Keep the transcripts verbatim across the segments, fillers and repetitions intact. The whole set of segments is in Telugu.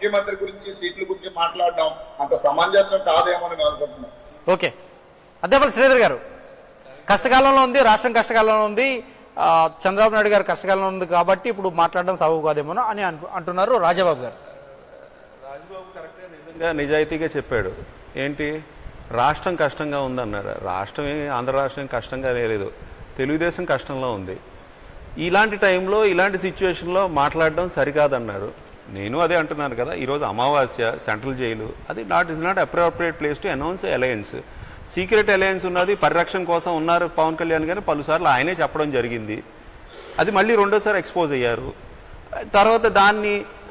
ముఖ్యమంత్రి గురించి సీట్ల గురించి మాట్లాడడం అంత సమంజసం కాదేమో అని నేను అనుకుంటున్నాను. ఓకే, అదేపల్లి శ్రీధర్ గారు, కష్టకాలంలో ఉంది, రాష్ట్రం కష్టకాలంలో ఉంది, చంద్రబాబు నాయుడు గారు కష్టకాలంలో ఉంది కాబట్టి ఇప్పుడు మాట్లాడడం సబబు కాదేమో అని అంటున్నారు రాజాబాబు గారు. రాజబాబు కరెక్ట్గా నిజంగా నిజాయితీగా చెప్పాడు. ఏంటి, రాష్ట్రం కష్టంగా ఉందన్నాడు. రాష్ట్రం ఆంధ్ర రాష్ట్రం కష్టంగా లేదు, తెలుగుదేశం కష్టంలో ఉంది. ఇలాంటి టైంలో ఇలాంటి సిచ్యువేషన్లో మాట్లాడడం సరికాదన్నారు. నేను అదే అంటున్నాను కదా, ఈరోజు అమావాస్య, సెంట్రల్ జైలు, అది not is not appropriate place to announce alliance. Secret alliance ఉన్నది, పరిరక్షణ కోసం ఉన్నారు పవన్ కళ్యాణ్ గారిని పలుసార్లు ఆయనే చెప్పడం జరిగింది. అది మళ్ళీ రెండోసారి ఎక్స్పోజ్ అయ్యారు. తర్వాత దాన్ని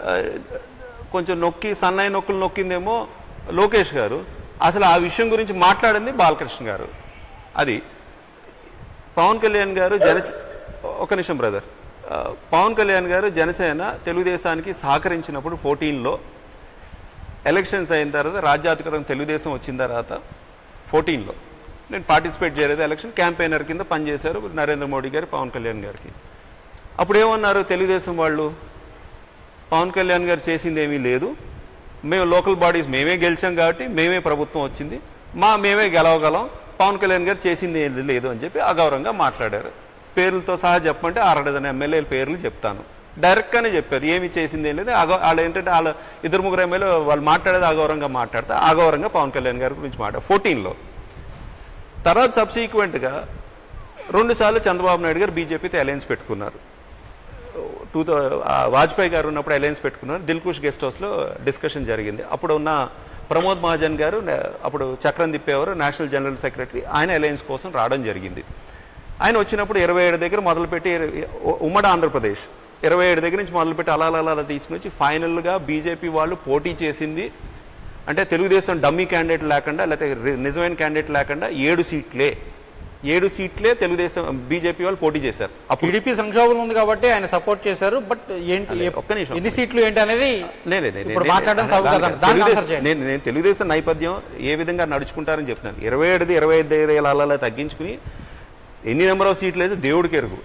కొంచెం నొక్కి సన్నాయి నొక్కులు నొక్కిందేమో లోకేష్ గారు. అసలు ఆ విషయం గురించి మాట్లాడింది బాలకృష్ణ గారు. అది పవన్ కళ్యాణ్ గారు జనసే ఒక నిమిషం బ్రదర్ పవన్ కళ్యాణ్ గారు జనసేన తెలుగుదేశానికి సహకరించినప్పుడు ఫోర్టీన్లో ఎలక్షన్స్ అయిన తర్వాత రాజ్యాధికారం తెలుగుదేశం వచ్చిన తర్వాత ఫోర్టీన్లో నేను పార్టిసిపేట్ చేయలేదు. ఎలక్షన్ క్యాంపెయినర్ కింద పనిచేశారు నరేంద్ర మోడీ గారు పవన్ కళ్యాణ్ గారికి. అప్పుడు ఏమన్నారు తెలుగుదేశం వాళ్ళు, పవన్ కళ్యాణ్ గారు చేసింది ఏమీ లేదు, మేము లోకల్ బాడీస్ మేమే గెలిచాం కాబట్టి మేమే ప్రభుత్వం వచ్చింది, మా మేమే గెలవగలం, పవన్ కళ్యాణ్ గారు చేసింది ఏది లేదు అని చెప్పి అగౌరవంగా మాట్లాడారు. పేర్లతో సహా చెప్పమంటే ఆరు డజన్ ఎమ్మెల్యేల పేర్లు చెప్తాను. డైరెక్ట్గానే చెప్పారు, ఏమి చేసింది ఏం లేదు. అగౌ వాళ్ళు ఏంటంటే వాళ్ళ ఇద్దరు ముగ్గురు ఎమ్మెల్యే వాళ్ళు మాట్లాడేది అగౌరవంగా మాట్లాడితే అగౌరవంగా పవన్ కళ్యాణ్ గారి గురించి మాట్లాడారు ఫోర్టీన్లో. తర్వాత సబ్సీక్వెంట్గా రెండుసార్లు చంద్రబాబు నాయుడు గారు బీజేపీతో అలయన్స్ పెట్టుకున్నారు. టూ థౌ వాజ్పేయి గారు ఉన్నప్పుడు అలయన్స్ పెట్టుకున్నారు. దిల్కుష్ గెస్ట్ హౌస్లో డిస్కషన్ జరిగింది. అప్పుడు ఉన్న ప్రమోద్ మహాజన్ గారు, అప్పుడు చక్రం తిప్పేవారు నేషనల్ జనరల్ సెక్రటరీ, ఆయన అలయన్స్ కోసం రావడం జరిగింది. ఆయన వచ్చినప్పుడు ఇరవై ఏడు దగ్గర మొదలుపెట్టి ఉమ్మడి ఆంధ్రప్రదేశ్ ఇరవై ఏడు దగ్గర నుంచి మొదలుపెట్టి అలా అలా అలా తీసుకుని వచ్చి ఫైనల్గా బీజేపీ వాళ్ళు పోటీ చేసింది అంటే తెలుగుదేశం డమ్మీ క్యాండిడేట్ లేకుండా లేకపోతే నిజమైన క్యాండిడేట్ లేకుండా ఏడు సీట్లే ఏడు సీట్లే తెలుగుదేశం బీజేపీ వాళ్ళు పోటీ చేశారు. టీడీపీ సంక్షోభం ఉంది కాబట్టి ఆయన సపోర్ట్ చేశారు. బట్ ఏంటి ఒక్క నిమిషం ఎన్ని సీట్లు ఏంటి అనేది నేను నేను తెలుగుదేశం నేపథ్యం ఏ విధంగా నడుచుకుంటారని చెప్తున్నాను. ఇరవై ఏడుది ఇరవై ఐదు దగ్గర అలా తగ్గించుకుని ఎన్ని నెంబర్ ఆఫ్ సీట్లు అయితే దేవుడికి ఎరుగు.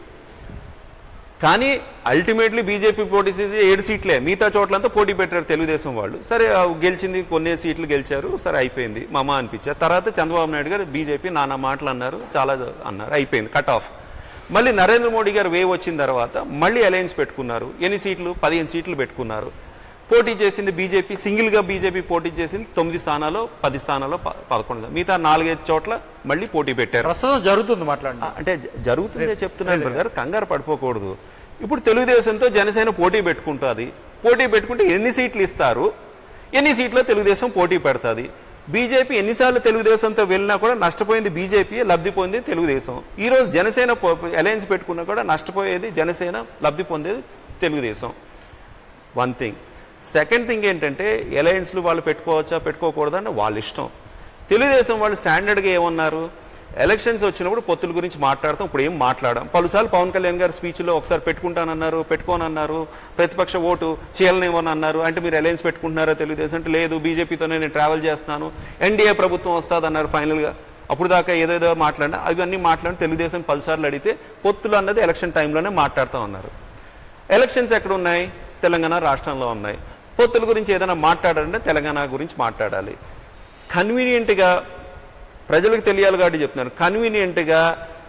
కానీ అల్టిమేట్లీ బీజేపీ పోటీ చేసి ఏడు సీట్లే, మిగతా చోట్లంతా పోటీ పెట్టారు తెలుగుదేశం వాళ్ళు. సరే గెలిచింది కొన్ని సీట్లు గెలిచారు, సరే అయిపోయింది మమ అనిపించారు. తర్వాత చంద్రబాబు నాయుడు గారు బీజేపీ నానా మాటలు అన్నారు, చాలా అన్నారు, అయిపోయింది కట్ ఆఫ్. మళ్ళీ నరేంద్ర మోడీ గారు వేవ్ వచ్చిన తర్వాత మళ్ళీ అలయన్స్ పెట్టుకున్నారు. ఎన్ని సీట్లు? పదిహేను సీట్లు పెట్టుకున్నారు. పోటీ చేసింది బీజేపీ, సింగిల్గా బీజేపీ పోటీ చేసింది తొమ్మిది స్థానాలు పది స్థానాల్లో పదకొండు, మిగతా నాలుగైదు చోట్ల మళ్ళీ పోటీ పెట్టారు. ప్రస్తుతం జరుగుతుంది మాట్లాడండి అంటే జరుగుతుందే చెప్తున్నాను బ్రదర్, కంగారు పడిపోకూడదు. ఇప్పుడు తెలుగుదేశంతో జనసేన పోటీ పెట్టుకుంటుంది. పోటీ పెట్టుకుంటే ఎన్ని సీట్లు ఇస్తారు, ఎన్ని సీట్లో తెలుగుదేశం పోటీ పెడుతుంది. బీజేపీ ఎన్నిసార్లు తెలుగుదేశంతో వెళ్ళినా కూడా నష్టపోయింది బీజేపీ, లబ్ధి పొందేది తెలుగుదేశం. ఈరోజు జనసేన అలయన్స్ పెట్టుకున్నా కూడా నష్టపోయేది జనసేన, లబ్ధి పొందేది Telugudesam. One thing. Second thing ఏంటంటే అలయన్స్లు వాళ్ళు పెట్టుకోవచ్చా పెట్టుకోకూడదా అంటే వాళ్ళ ఇష్టం. తెలుగుదేశం వాళ్ళు స్టాండర్డ్గా ఏమన్నారు, ఎలక్షన్స్ వచ్చినప్పుడు పొత్తుల గురించి మాట్లాడతాం, ఇప్పుడు ఏం మాట్లాడాం. పలుసార్లు పవన్ కళ్యాణ్ గారు స్పీచ్లో ఒకసారి పెట్టుకుంటానన్నారు, పెట్టుకోనన్నారు, ప్రతిపక్ష ఓటు చేయాలనేమని అన్నారు. అంటే మీరు అలయన్స్ పెట్టుకుంటున్నారా తెలుగుదేశం అంటే లేదు, బీజేపీతోనే నేను ట్రావెల్ చేస్తున్నాను, ఎన్డీఏ ప్రభుత్వం వస్తుందన్నారు ఫైనల్గా. అప్పుడు దాకా ఏదేదో మాట్లాడినా అవన్నీ మాట్లాడి తెలుగుదేశం పలుసార్లు అడిగితే పొత్తులు అన్నది ఎలక్షన్ టైంలోనే మాట్లాడుతూ ఉన్నారు. ఎలక్షన్స్ ఎక్కడ ఉన్నాయి? తెలంగాణ రాష్ట్రంలో ఉన్నాయి. పొత్తుల గురించి ఏదైనా మాట్లాడాలంటే తెలంగాణ గురించి మాట్లాడాలి. కన్వీనియంట్గా ప్రజలకు తెలియాలి కాబట్టి చెప్తున్నారు. కన్వీనియంట్గా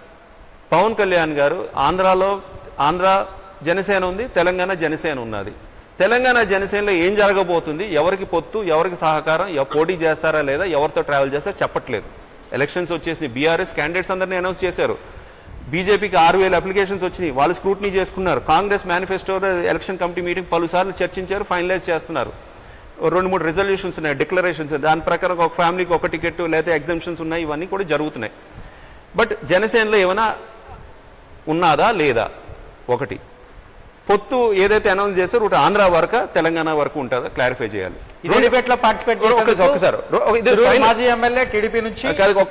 పవన్ కళ్యాణ్ గారు ఆంధ్రాలో ఆంధ్ర జనసేన ఉంది, తెలంగాణ జనసేన ఉన్నది. తెలంగాణ జనసేనలో ఏం జరగబోతుంది, ఎవరికి పొత్తు, ఎవరికి సహకారం, పోటీ చేస్తారా లేదా, ఎవరితో ట్రావెల్ చేస్తారో చెప్పట్లేదు. ఎలక్షన్స్ వచ్చేసి బీఆర్ఎస్ క్యాండిడేట్స్ అందరినీ అనౌన్స్ చేశారు. బీజేపీకి ఆరు వేల అప్లికేషన్స్ వచ్చినాయి, వాళ్ళు స్క్రూటినీ చేసుకున్నారు. Congress manifesto election committee meeting పలుసార్లు చర్చించారు, ఫైనలైజ్ చేస్తున్నారు. రెండు మూడు రిజల్యూషన్స్ ఉన్నాయి, డిక్లరేషన్స్, దాని ప్రకారం ఒక ఫ్యామిలీకి ఒక టికెట్ లేదా ఎగ్జామ్షన్స్ ఉన్నాయి, ఇవన్నీ కూడా జరుగుతున్నాయి. బట్ జనసేనలో ఏమైనా ఉన్నదా లేదా? ఒకటి పొత్తు ఏదైతే అనౌన్స్ చేస్తారో ఒకటి ఆంధ్ర వరకు తెలంగాణ వరకు ఉంటుందో క్లారిఫై చేయాలి. మాజీ ఎమ్మెల్యే టీడీపీ నుంచి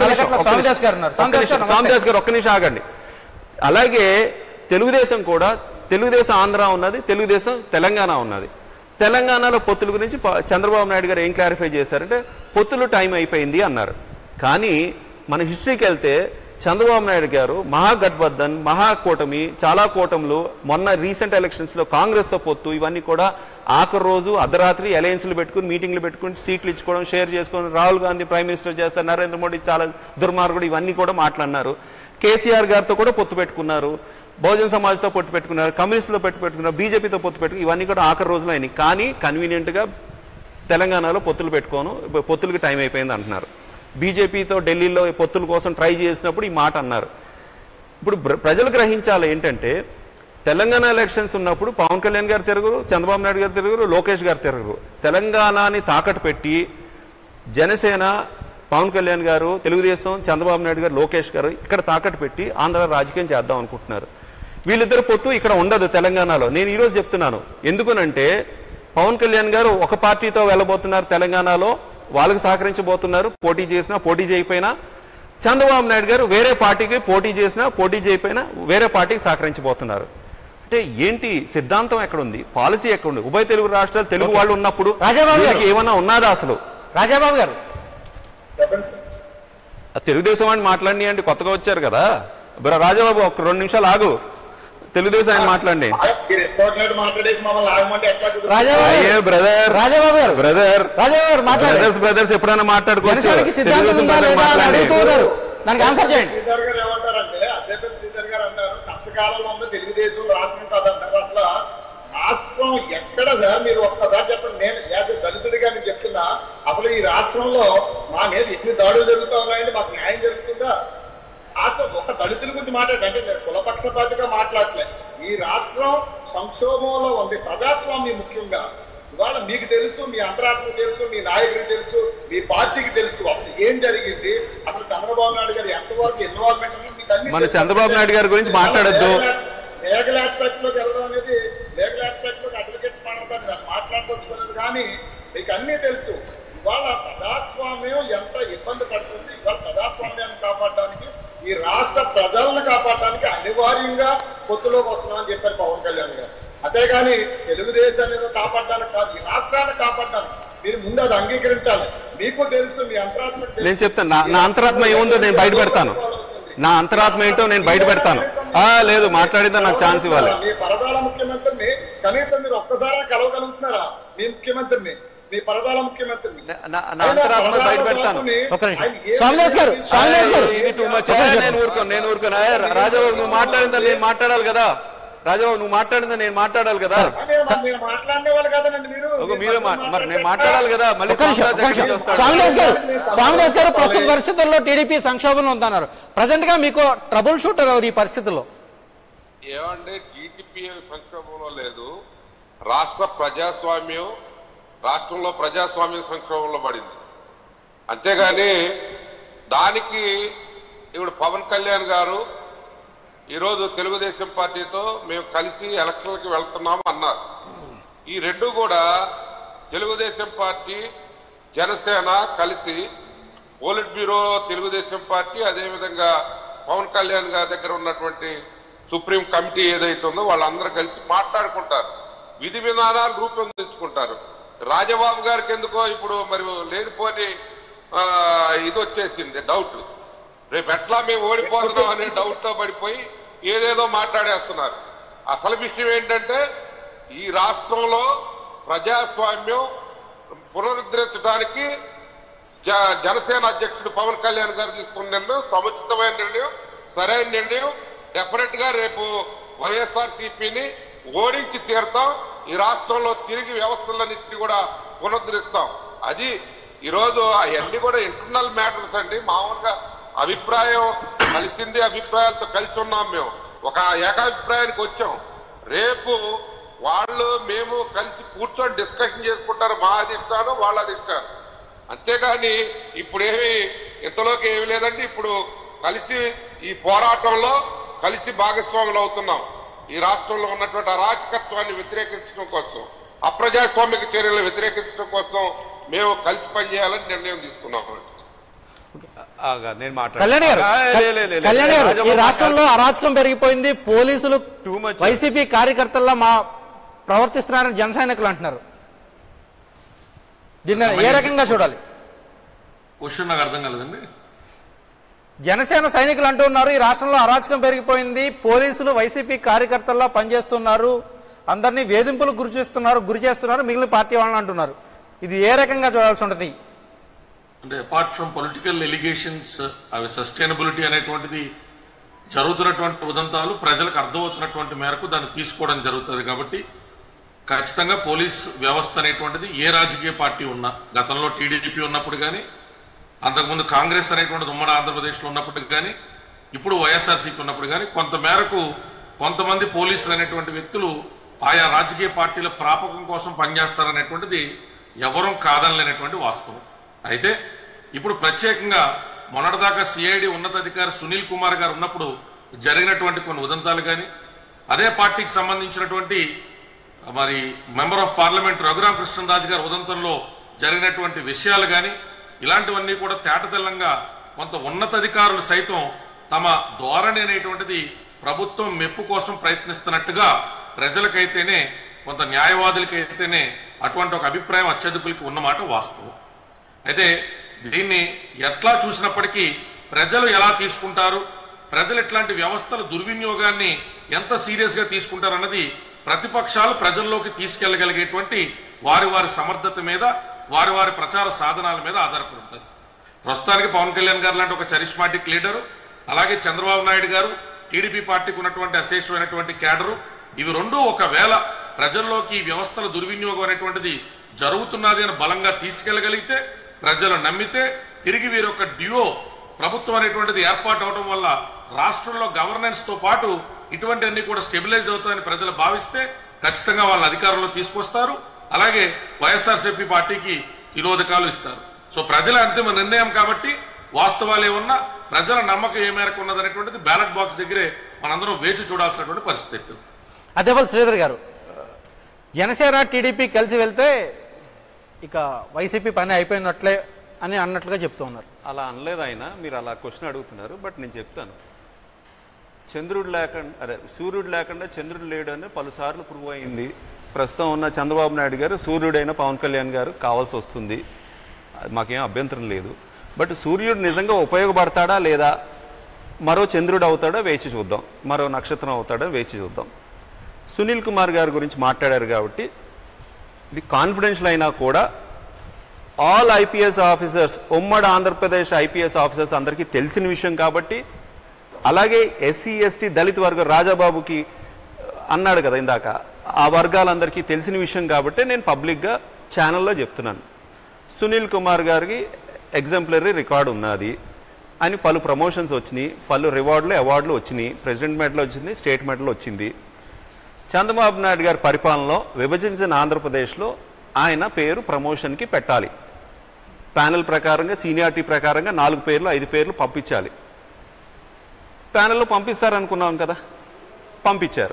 సాందాస్ గారు ఒక్క నిమిషం ఆగండి. అలాగే తెలుగుదేశం కూడా, తెలుగుదేశం ఆంధ్ర ఉన్నది, తెలుగుదేశం తెలంగాణ ఉన్నది. తెలంగాణలో పొత్తుల గురించి చంద్రబాబు నాయుడు గారు ఏం క్లారిఫై చేశారంటే పొత్తులు టైం అయిపోయింది అన్నారు. కానీ మన హిస్టరీకి వెళ్తే చంద్రబాబు నాయుడు గారు మహాగఠబంధన్, మహాకూటమి, చాలా కూటములు, మొన్న రీసెంట్ ఎలక్షన్స్లో కాంగ్రెస్తో పొత్తు, ఇవన్నీ కూడా ఆఖరి రోజు అర్ధరాత్రి అలయన్స్లు పెట్టుకుని మీటింగ్లు పెట్టుకుని సీట్లు ఇచ్చుకోవడం, షేర్ చేసుకోవడం, రాహుల్ గాంధీ ప్రైమ్ మినిస్టర్ చేస్తారు, నరేంద్ర మోడీ చాలా దుర్మార్గుడు, ఇవన్నీ కూడా మాట్లాడినారు. కేసీఆర్ గారితో కూడా పొత్తు పెట్టుకున్నారు, బహుజన సమాజ్తో పొత్తు పెట్టుకున్నారు, కమ్యూనిస్టులో పొత్తు పెట్టుకున్నారు, బీజేపీతో పొత్తు పెట్టుకుని, ఇవన్నీ కూడా ఆఖరి రోజులు అయినాయి. కానీ కన్వీనియంట్గా తెలంగాణలో పొత్తులు పెట్టుకోను, పొత్తులకి టైం అయిపోయింది అంటున్నారు. బీజేపీతో ఢిల్లీలో పొత్తుల కోసం ట్రై చేసినప్పుడు ఈ మాట అన్నారు. ఇప్పుడు ప్రజలు గ్రహించాలి ఏంటంటే, తెలంగాణ ఎలక్షన్స్ ఉన్నప్పుడు పవన్ కళ్యాణ్ గారు తిరగరు, చంద్రబాబు నాయుడు గారు తిరగరు, లోకేష్ గారు తిరగరు. తెలంగాణని తాకట్టు పెట్టి జనసేన, పవన్ కళ్యాణ్ గారు, తెలుగుదేశం, చంద్రబాబు నాయుడు గారు, లోకేష్ గారు ఇక్కడ తాకట్టు పెట్టి ఆంధ్ర రాజకీయం చేద్దాం అనుకుంటున్నారు. వీళ్ళిద్దరు పొత్తు ఇక్కడ ఉండదు తెలంగాణలో. నేను ఈరోజు చెప్తున్నాను ఎందుకునంటే, పవన్ కళ్యాణ్ గారు ఒక పార్టీతో వెళ్ళబోతున్నారు తెలంగాణలో, వాళ్ళకి సహకరించబోతున్నారు, పోటీ చేసినా పోటీ చేయకపోయినా. చంద్రబాబు నాయుడు గారు వేరే పార్టీకి పోటీ చేసినా పోటీ చేయకపోయినా వేరే పార్టీకి సహకరించబోతున్నారు. అంటే ఏంటి సిద్ధాంతం ఎక్కడుంది, పాలసీ ఎక్కడుంది? ఉభయ తెలుగు రాష్ట్రాలు తెలుగు వాళ్ళు ఉన్నప్పుడు ఏమన్నా ఉన్నదా అసలు? రాజాబాబు గారు తెలుగుదేశం అని మాట్లాడినాయండి, కొత్తగా వచ్చారు కదా. రాజాబాబు ఒక రెండు నిమిషాలు ఆగు, తెలుగుదేశం ఆయన మాట్లాడండి. బ్రదర్ బ్రదర్ బ్రదర్స్ బ్రదర్స్ ఎప్పుడైనా మాట్లాడుకోవచ్చు. దానికి ఆన్సర్ చేయండి. ఏమంటారంటే అద్దెపల్లి శ్రీధర్ గారు అంటారు కష్టకాలంలో ఉంది తెలుగుదేశం రాష్ట్రం కాదంటారు. అసలు రాష్ట్రం ఎక్కడ సార్? మీరు ఒక్కసారి చెప్పండి. నేను యాజ్ దళితుడిగా నేను చెప్తున్నా, అసలు ఈ రాష్ట్రంలో మా మీద ఎన్ని దాడులు జరుగుతా ఉన్నాయండి, మాకు న్యాయం జరుగుతుందా? రాష్ట్రం ఒక దళితుల గురించి మాట్లాడంటే నేను కులపక్షపాతిగా మాట్లాడలేదు. ఈ రాష్ట్రం సంక్షోభంలో ఉంది, ప్రజాస్వామ్యం ముఖ్యంగా. ఇవాళ మీకు తెలుసు, మీ అంతరాత్మకు తెలుసు, మీ నాయకుడికి తెలుసు, మీ పార్టీకి తెలుసు అసలు ఏం జరిగింది, అసలు చంద్రబాబు నాయుడు గారు ఎంతవరకు ఇన్వాల్వ్మెంట్ ఉంది మీకు అన్ని. మన చంద్రబాబు నాయుడు గారి గురించి మాట్లాడద్దు. లీగల్ ఆస్పెక్ట్ లోకి వెళ్ళడం అనేది, లీగల్ ఆస్పెక్ట్ లోకి అడ్వకేట్స్ మాట్లాడతారు, నేను అది మాట్లాడదలుచుకోలేదు. కానీ మీకు అన్నీ తెలుసు. ఇవాళ ప్రజాస్వామ్యం ఎంత ఇబ్బంది పడుతుంది. ఇవాళ ప్రజాస్వామ్యాన్ని కాపాడడానికి, ఈ రాష్ట్ర ప్రజలను కాపాడడానికి అనివార్యంగా పొత్తులోకి వస్తున్నామని చెప్పారు పవన్ కళ్యాణ్ గారు. అంతేగాని తెలుగుదేశం అనేది కాపాడడానికి కాదు, ఈ రాష్ట్రాన్ని కాపాడడానికి మీరు ముందు అది అంగీకరించాలి. మీకు తెలుసు, మీ అంతరాత్మ. నేను చెప్తాను నా అంతరాత్మ ఏముందో నేను బయట పెడతాను. నా అంతరాత్మ ఏంటో నేను బయట పెడతాను. లేదు మాట్లాడితే నాకు ఛాన్స్ ఇవ్వాలి. మీ పరదాల ముఖ్యమంత్రిని కనీసం మీరు ఒక్కసారి కలవగలుగుతున్నారా? మీ ముఖ్యమంత్రిని, మీ పరదాల ముఖ్యమంత్రిని నా అంతరాత్మ బయట పెడతాను. నేను ఊరుకోను నేను ఊరుకోను రాజాబాబు నువ్వు మాట్లాడిందా నేను మాట్లాడాలి కదా. రాజాబాబు నువ్వు మాట్లాడిందా నేను మాట్లాడాలి కదా. మాట్లాడే వాళ్ళు కదండి మీరు. మీరు మరి నేను మాట్లాడాలి కదా. మళ్ళీ స్వామిదాస్ గారు స్వామిదాస్ గారు ప్రస్తుత పరిస్థితుల్లో టీడీపీ సంక్షోభంలో ఉందన్నారు. ప్రజెంట్ గా మీకు ట్రబుల్ షూటర్ ఎవరు ఈ పరిస్థితుల్లో? ఏమంటే టీడీపీ సంక్షోభంలో లేదు, రాష్ట్ర ప్రజాస్వామ్యం, రాష్ట్రంలో ప్రజాస్వామ్యం సంక్షోభంలో పడింది. అంతేగాని దానికి ఇప్పుడు పవన్ కళ్యాణ్ గారు ఈరోజు తెలుగుదేశం పార్టీతో మేము కలిసి ఎలక్షన్లకి వెళ్తున్నాము అన్నారు. ఈ రెండు కూడా తెలుగుదేశం పార్టీ, జనసేన కలిసి పోలిట్ బ్యూరో, తెలుగుదేశం పార్టీ, అదేవిధంగా పవన్ కళ్యాణ్ గారి దగ్గర ఉన్నటువంటి సుప్రీం కమిటీ ఏదైతే ఉందో వాళ్ళందరూ కలిసి మాట్లాడుకుంటారు, విధి విధానాలు రూపొందించుకుంటారు. రాజబాబు గారికి ఎందుకో ఇప్పుడు మరి లేనిపోని ఇది వచ్చేసింది డౌట్. రేపు ఎట్లా మేము ఓడిపోతున్నాం అనే డౌట్ లో పడిపోయి ఏదేదో మాట్లాడేస్తున్నారు. అసలు విషయం ఏంటంటే ఈ రాష్ట్రంలో ప్రజాస్వామ్యం పునరుద్ధరించడానికి జనసేన అధ్యక్షుడు పవన్ కళ్యాణ్ గారు తీసుకున్న నిర్ణయం సముచితమైన నిర్ణయం, సరైన నిర్ణయం. డెఫినెట్ గా రేపు వైఎస్ఆర్ సిపిని ఓడించి తీరుతాం. ఈ రాష్ట్రంలో తిరిగి వ్యవస్థలన్నింటినీ కూడా పునరుద్ధరిస్తాం. అది ఈరోజు అవన్నీ కూడా ఇంటర్నల్ మ్యాటర్స్ అండి. మామూలుగా అభిప్రాయం కలిసింది, అభిప్రాయాలతో కలిసి ఉన్నాం. మేము ఒక ఏకాభిప్రాయానికి వచ్చాం. రేపు వాళ్ళు మేము కలిసి కూర్చొని డిస్కషన్ చేసుకుంటారు, మా అధిష్టానం వాళ్ళ అధిష్టానం. అంతేగాని ఇప్పుడేమి ఇంతలోకి ఏమి లేదండి. ఇప్పుడు కలిసి ఈ పోరాటంలో కలిసి భాగస్వాములు అవుతున్నాం. ఈ రాష్ట్రంలో ఉన్నటువంటి అరాచకత్వాన్ని వ్యతిరేకించడం కోసం, అప్రజాస్వామిక చర్యలు వ్యతిరేకించడం కోసం మేము కలిసి పనిచేయాలని నిర్ణయం తీసుకున్నాం. ఈ రాష్ట్రంలో అరాచకం పెరిగిపోయింది, పోలీసులు వైసీపీ కార్యకర్తల్లో మా ప్రవర్తిస్తున్నారని జన సైనికులు అంటున్నారు. దీన్ని ఏ రకంగా చూడాలి? క్వశ్చన్ నాకు అర్థం కాలేదండి. జనసేన సైనికులు అంటూ ఉన్నారు, ఈ రాష్ట్రంలో అరాచకం పెరిగిపోయింది, పోలీసులు వైసీపీ కార్యకర్తల్లో పనిచేస్తున్నారు, అందరినీ వేధింపులకు గురి చేస్తున్నారు గురి చేస్తున్నారు మిగిలిన పార్టీ వాళ్ళని అంటున్నారు. ఇది ఏ రకంగా చూడాల్సి ఉంటుంది? అంటే అపార్ట్ ఫ్రమ్ పొలిటికల్ ఎలిగేషన్స్, అవి సస్టైనబిలిటీ అనేటువంటిది జరుగుతున్నటువంటి ఉదంతాలు ప్రజలకు అర్థమవుతున్నటువంటి మేరకు దాన్ని తీసుకోవడం జరుగుతుంది. కాబట్టి ఖచ్చితంగా పోలీస్ వ్యవస్థ అనేటువంటిది ఏ రాజకీయ పార్టీ ఉన్నా, గతంలో టీడీపీ ఉన్నప్పుడు కానీ, అంతకుముందు కాంగ్రెస్ అనేటువంటిది ఉమ్మడి ఆంధ్రప్రదేశ్లో ఉన్నప్పటికి కానీ, ఇప్పుడు వైఎస్ఆర్సీపీ ఉన్నప్పుడు కానీ, కొంత మేరకు కొంతమంది పోలీసులు అనేటువంటి వ్యక్తులు ఆయా రాజకీయ పార్టీల ప్రాపకం కోసం పనిచేస్తారనేటువంటిది ఎవరూ కాదనలేనటువంటి వాస్తవం. అయితే ఇప్పుడు ప్రత్యేకంగా మొన్నటిదాకా సిఐడి ఉన్నతాధికారి సునీల్ కుమార్ గారు ఉన్నప్పుడు జరిగినటువంటి కొన్ని ఉదంతాలు కానీ, అదే పార్టీకి సంబంధించినటువంటి మరి member of parliament Raghurama Krishnaraju గారి ఉదంతంలో జరిగినటువంటి విషయాలు కానీ, ఇలాంటివన్నీ కూడా తేటతెల్లంగా కొంత ఉన్నతాధికారులు సైతం తమ ధోరణి అనేటువంటిది ప్రభుత్వం మెప్పు కోసం ప్రయత్నిస్తున్నట్టుగా ప్రజలకైతేనే కొంత న్యాయవాదులకైతేనే అటువంటి ఒక అభిప్రాయం అత్యధికులకి ఉన్నమాట వాస్తవం. అయితే దీన్ని ఎట్లా చూసినప్పటికీ ప్రజలు ఎలా తీసుకుంటారు, ప్రజలు ఇట్లాంటి వ్యవస్థల దుర్వినియోగాన్ని ఎంత సీరియస్గా తీసుకుంటారు అన్నది ప్రతిపక్షాలు ప్రజల్లోకి తీసుకెళ్లగలిగేటువంటి వారి వారి సమర్థత మీద, వారి వారి ప్రచార సాధనాల మీద ఆధారపడి ఉంటుంది. ప్రస్తుతానికి పవన్ కళ్యాణ్ గారు లాంటి ఒక చరిస్మాటిక్ లీడరు, అలాగే చంద్రబాబు నాయుడు గారు టీడీపీ పార్టీకి ఉన్నటువంటి అశేషమైనటువంటి క్యాడరు, ఇవి రెండు ఒకవేళ ప్రజల్లోకి ఈ వ్యవస్థల దుర్వినియోగం అనేటువంటిది జరుగుతున్నది అని బలంగా తీసుకెళ్లగలిగితే, ప్రజలు నమ్మితే, తిరిగి వీరొక డ్యూయో ప్రభుత్వం అనేటువంటిది ఏర్పాటు అవడం వల్ల రాష్ట్రంలో గవర్నెన్స్ తో పాటు ఇటువంటి అన్ని కూడా స్టెబిలైజ్ అవుతాయని ప్రజలు భావిస్తే ఖచ్చితంగా వాళ్ళ అధికారంలో తీసుకొస్తారు. అలాగే వైఎస్ఆర్సీపీ పార్టీకి తిరోధకాలు ఇస్తారు. సో ప్రజల అంతిమ నిర్ణయం కాబట్టి వాస్తవాలు ఏమన్నా ప్రజల నమ్మకం ఏ మేరకు ఉన్నదనేటువంటిది బ్యాలెట్ బాక్స్ దగ్గరే మనందరం వేచి చూడాల్సినటువంటి పరిస్థితి. అదేపల్లి శ్రీధర్ గారు, జనసేన టీడీపీ కలిసి వెళ్తే ఇక వైసీపీ పని అయిపోయినట్లే అని అన్నట్లుగా చెప్తూ ఉన్నారు. అలా అనలేదు ఆయన, మీరు అలా క్వశ్చన్ అడుగుతున్నారు. బట్ నేను చెప్తాను, చంద్రుడు లేకుండా అదే సూర్యుడు లేకుండా చంద్రుడు లేడు అని పలుసార్లు ప్రూవ్ అయింది. ప్రస్తుతం ఉన్న చంద్రబాబు నాయుడు గారు సూర్యుడైన పవన్ కళ్యాణ్ గారు కావాల్సి వస్తుంది, మాకేం అభ్యంతరం లేదు. బట్ సూర్యుడు నిజంగా ఉపయోగపడతాడా లేదా, మరో చంద్రుడు అవుతాడా వేచి చూద్దాం, మరో నక్షత్రం అవుతాడా వేచి చూద్దాం. సునీల్ కుమార్ గారి గురించి మాట్లాడారు కాబట్టి ఇది కాన్ఫిడెన్షియల్ అయినా కూడా ఆల్ ఐపీఎస్ ఆఫీసర్స్, ఉమ్మడి ఆంధ్రప్రదేశ్ ఐపీఎస్ ఆఫీసర్స్ అందరికీ తెలిసిన విషయం కాబట్టి, అలాగే ఎస్సీ ఎస్టీ దళిత వర్గం రాజాబాబుకి అన్నాడు కదా ఇందాక, ఆ వర్గాలందరికీ తెలిసిన విషయం కాబట్టి నేను పబ్లిక్గా ఛానల్లో చెప్తున్నాను. సునీల్ కుమార్ గారికి ఎగ్జాంపులరీ రికార్డు ఉన్నది, అని పలు ప్రమోషన్స్ వచ్చినాయి, పలు రివార్డులు అవార్డులు వచ్చినాయి, ప్రెసిడెంట్ మెడల్ వచ్చింది, స్టేట్ మెడల్ వచ్చింది. చంద్రబాబు నాయుడు గారి పరిపాలనలో విభజించిన ఆంధ్రప్రదేశ్లో ఆయన పేరు ప్రమోషన్కి పెట్టాలి. ప్యానెల్ ప్రకారంగా సీనియారిటీ ప్రకారంగా నాలుగు పేర్లు ఐదు పేర్లు పంపించాలి. ప్యానెల్లో పంపిస్తారనుకున్నాం కదా, పంపించారు.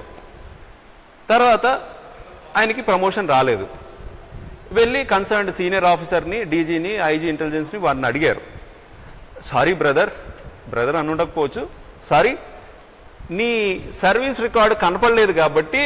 తర్వాత ఆయనకి ప్రమోషన్ రాలేదు. వెళ్ళి కన్సర్న్డ్ సీనియర్ ఆఫీసర్ని, డీజీని, ఐజీ ఇంటెలిజెన్స్ని వారిని అడిగారు, సారీ బ్రదర్, బ్రదర్ అని ఉండకపోవచ్చు, సారీ నీ సర్వీస్ రికార్డు కనపడలేదు కాబట్టి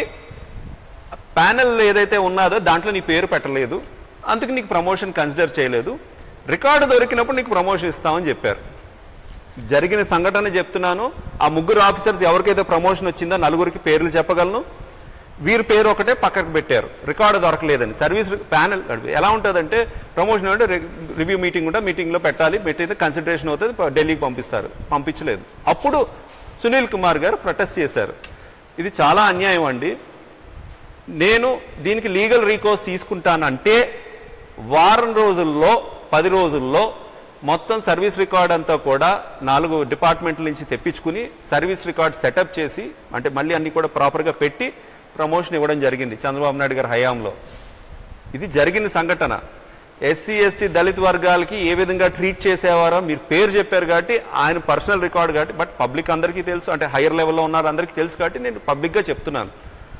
ప్యానెల్ ఏదైతే ఉన్నదో దాంట్లో నీ పేరు పెట్టలేదు, అందుకు నీకు ప్రమోషన్ కన్సిడర్ చేయలేదు, రికార్డు దొరికినప్పుడు నీకు ప్రమోషన్ ఇస్తామని చెప్పారు. జరిగిన సంఘటన చెప్తున్నాను. ఆ ముగ్గురు ఆఫీసర్స్ ఎవరికైతే ప్రమోషన్ వచ్చిందో నలుగురికి పేర్లు చెప్పగలను, వీరి పేరు ఒకటే పక్కకు పెట్టారు, రికార్డు దొరకలేదని. సర్వీస్ ప్యానెల్ ఎలా ఉంటుందంటే, ప్రమోషన్ అంటే రివ్యూ మీటింగ్ ఉంటే మీటింగ్లో పెట్టాలి, పెట్టితే కన్సిడరేషన్ అవుతుంది, ఢిల్లీకి పంపిస్తారు, పంపించలేదు. అప్పుడు సునీల్ కుమార్ గారు ప్రొటెస్ట్ చేశారు. ఇది చాలా అన్యాయం అండి, నేను దీనికి లీగల్ రీకోర్స్ తీసుకుంటానంటే వారం రోజుల్లో పది రోజుల్లో మొత్తం సర్వీస్ రికార్డ్ అంతా కూడా నాలుగు డిపార్ట్మెంట్ల నుంచి తెప్పించుకుని సర్వీస్ రికార్డ్ సెటప్ చేసి, అంటే మళ్ళీ అన్ని కూడా ప్రాపర్గా పెట్టి ప్రమోషన్ ఇవ్వడం జరిగింది చంద్రబాబు నాయుడు గారి హయాంలో. ఇది జరిగిన సంఘటన. ఎస్సీ ఎస్టీ దళిత వర్గాలకి ఏ విధంగా ట్రీట్ చేసేవారో మీరు పేరు చెప్పారు కాబట్టి ఆయన పర్సనల్ రికార్డు కాబట్టి, బట్ పబ్లిక్ అందరికీ తెలుసు, అంటే హైయర్ లెవెల్లో ఉన్నారు అందరికీ తెలుసు కాబట్టి నేను పబ్లిక్గా చెప్తున్నాను.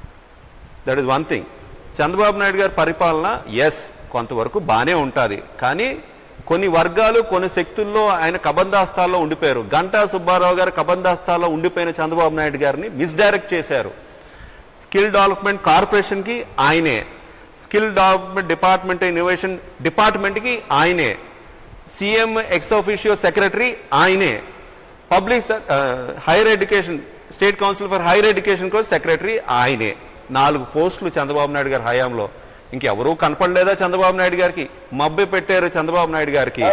That is one thing. Chandrababu Naidu గారి పరిపాలన ఎస్ కొంతవరకు బాగానే ఉంటుంది, కానీ కొన్ని వర్గాలు కొన్ని శక్తుల్లో ఆయన కబందాస్తాల్లో ఉండిపోయారు. గంటా సుబ్బారావు గారు కబందాస్తాల్లో ఉండిపోయిన చంద్రబాబు నాయుడు గారిని మిస్డైరెక్ట్ చేశారు. స్కిల్ డెవలప్మెంట్ కార్పొరేషన్కి ఆయనే, స్కిల్ డెవలప్మెంట్ డిపార్ట్మెంట్ ఇన్నోవేషన్ డిపార్ట్మెంట్కి ఆయనే, సీఎం ఎక్స్ ఆఫీషియో సెక్రటరీ ఆయనే, public higher education state council for higher education కూడా సెక్రటరీ ఆయనే. నాలుగు పోస్టులు చంద్రబాబు నాయుడు గారి హయాంలో. ఇంకెవరూ కనపడలేదా చంద్రబాబు నాయుడు గారికి? మబ్బి పెట్టారు చంద్రబాబు నాయుడు గారికి.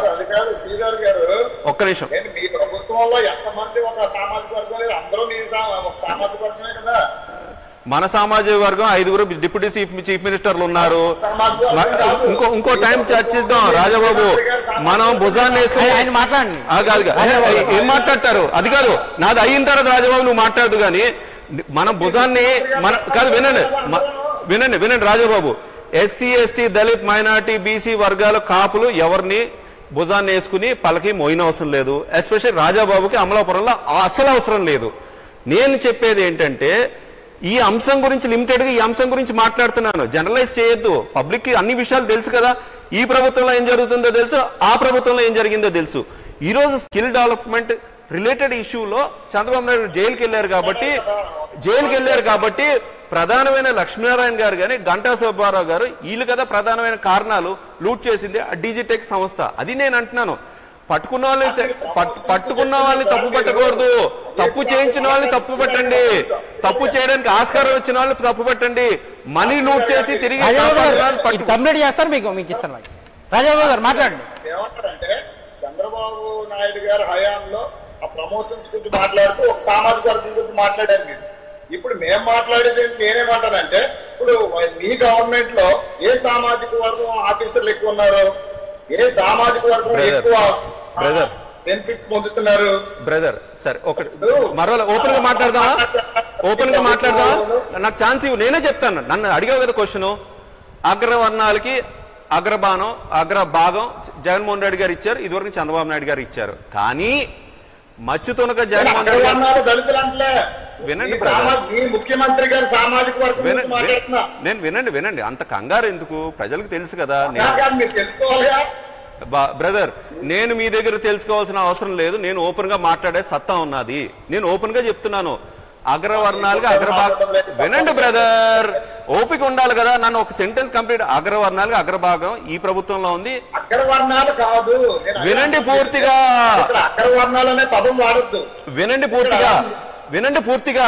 ఒక్క నిమిషం. మీ ప్రభుత్వంలో ఎంతమంది ఒక సామాజిక వర్గం లేదు, అందరూ మీ ఒక సామాజిక వర్గమే కదా. మన సామాజిక వర్గం ఐదుగురు డిప్యూటీ చీఫ్ చీఫ్ మినిస్టర్లు ఉన్నారు. ఇంకో ఇంకో టైం చర్చిద్దాం రాజబాబు. మనం భుజాన్ని వేసుకుని మాట్లాడండి. కాదు ఏం మాట్లాడతారు అది కాదు, నాది అయిన తర్వాత రాజబాబు నువ్వు మాట్లాడదు. కానీ మనం భుజాన్ని మన కాదు వినండి వినండి వినండి Rajababu. SC ST Dalit minority BC వర్గాల కాపులు ఎవరిని భుజాన్ని వేసుకుని పలకి మోయిన అవసరం లేదు. ఎస్పెషల్లీ రాజాబాబుకి అమలాపురంలో అసలు అవసరం లేదు. నేను చెప్పేది ఏంటంటే ఈ అంశం గురించి లిమిటెడ్ గా ఈ అంశం గురించి మాట్లాడుతున్నాను. జనరలైజ్ చేయొద్దు. పబ్లిక్ కి అన్ని విషయాలు తెలుసు కదా. ఈ ప్రభుత్వంలో ఏం జరుగుతుందో తెలుసు, ఆ ప్రభుత్వంలో ఏం జరిగిందో తెలుసు. ఈ రోజు స్కిల్ డెవలప్మెంట్ రిలేటెడ్ ఇష్యూలో చంద్రబాబు నాయుడు జైలుకి వెళ్ళారు కాబట్టి జైలుకి వెళ్ళారు కాబట్టి ప్రధానమైన లక్ష్మీనారాయణ గారు కానీ గంటా సుబ్బారావు గారు వీళ్ళు కదా ప్రధానమైన కారణాలు లూట్ చేసింది ఆ డిజిటెక్ సంస్థ. అది నేను అంటున్నాను. పట్టుకున్న వాళ్ళని పట్టుకున్న వాళ్ళని తప్పు పట్టకూడదు, తప్పు చేయించిన వాళ్ళని తప్పు పట్టండి, తప్పు చేయడానికి ఆస్కారం వచ్చిన వాళ్ళని తప్పు పట్టండి. మనీ లూట్ చేసి తిరిగి కంప్లీట్ చేస్తారు. మీకు మీకు ఇస్తాను రాజాబాబు గారు మాట్లాడండి. ఏమంటారంటే చంద్రబాబు నాయుడు గారి హయాంలో ఆ ప్రమోషన్స్ గురించి మాట్లాడుతూ ఒక సామాజిక వర్గం గురించి మాట్లాడారు మీరు. ఇప్పుడు మేము మాట్లాడేది నేనేమంటానంటే ఇప్పుడు మీ గవర్నమెంట్ లో ఏ సామాజిక వర్గం ఆఫీసర్లు ఎక్కువ ఉన్నారు, ఏ సామాజిక వర్గం ఎక్కువ బెనిఫిట్స్ పొందుతున్నారు? బ్రదర్ సరే ఒకటి మరో ఓపెన్ గా మాట్లాడదామా? ఓపెన్ గా మాట్లాడదామా? నాకు ఛాన్స్ ఇవ్వు, నేనే చెప్తాను. నన్ను అడిగావు కదా క్వశ్చన్. అగ్రవర్ణాలకి అగ్రబానం అగ్రభాగం జగన్మోహన్ రెడ్డి గారు ఇచ్చారు, ఇదివరకు చంద్రబాబు నాయుడు గారు ఇచ్చారు. కానీ మచ్చుతునక జగన్మోహన్ రెడ్డి గారు దళితులు అంటే వినండి ముఖ్యమంత్రి గారు సామాజిక వర్గం నేను వినండి వినండి అంత కంగారు ఎందుకు? ప్రజలకు తెలుసు కదా. మీరు తెలుసుకోవాలిగా బ్రదర్. నేను మీ దగ్గర తెలుసుకోవాల్సిన అవసరం లేదు. నేను ఓపెన్ గా మాట్లాడే సత్తా ఉన్నది. నేను ఓపెన్ గా చెప్తున్నాను. అగ్రవర్ణాలుగా అగ్రభాగం వినండి బ్రదర్, ఓపిక ఉండాలి కదా. నన్ను ఒక సెంటెన్స్ కంప్లీట్. అగ్రవర్ణాలుగా అగ్రభాగం ఈ ప్రభుత్వంలో ఉంది. అగ్రవర్ణాలు కాదు, వినండి పూర్తిగా. అగ్రవర్ణాలు అనే పదం వాడద్దు. వినండి పూర్తిగా వినండి పూర్తిగా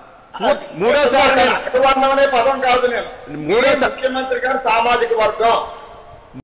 మూడోసారి అగ్రవర్ణం అనే పదం కాదు. నేను మూడో ముఖ్యమంత్రి గారు సామాజిక వర్గం